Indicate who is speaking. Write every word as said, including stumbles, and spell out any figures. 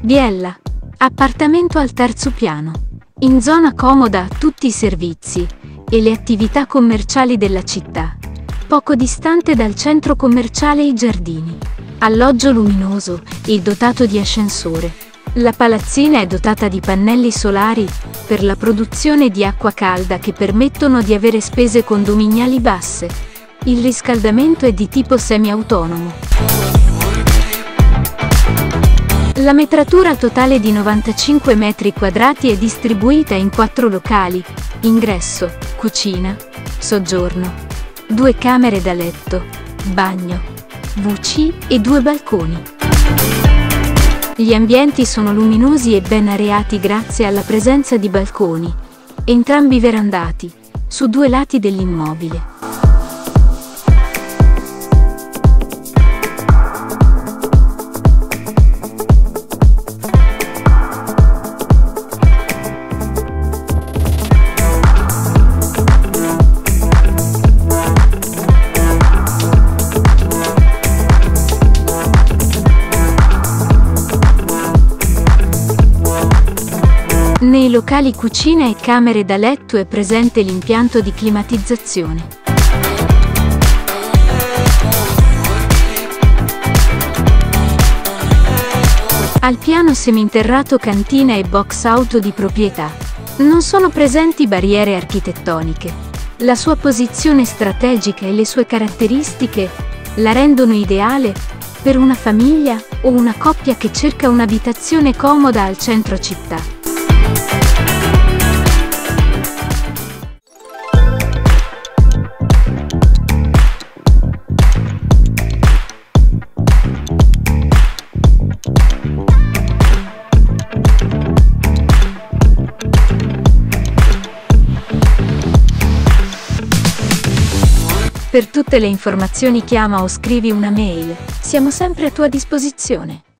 Speaker 1: Biella. Appartamento al terzo piano. In zona comoda tutti i servizi e le attività commerciali della città. Poco distante dal centro commerciale e i giardini. Alloggio luminoso e dotato di ascensore. La palazzina è dotata di pannelli solari per la produzione di acqua calda che permettono di avere spese condominiali basse. Il riscaldamento è di tipo semi-autonomo. La metratura totale di novantacinque metri quadrati è distribuita in quattro locali: ingresso, cucina, soggiorno, due camere da letto, bagno, vu ci e due balconi. Gli ambienti sono luminosi e ben areati grazie alla presenza di balconi, entrambi verandati, su due lati dell'immobile. Nei locali cucina e camere da letto è presente l'impianto di climatizzazione. Al piano seminterrato cantina e box auto di proprietà. Non sono presenti barriere architettoniche. La sua posizione strategica e le sue caratteristiche la rendono ideale per una famiglia o una coppia che cerca un'abitazione comoda al centro città. Per tutte le informazioni chiama o scrivi una mail, siamo sempre a tua disposizione.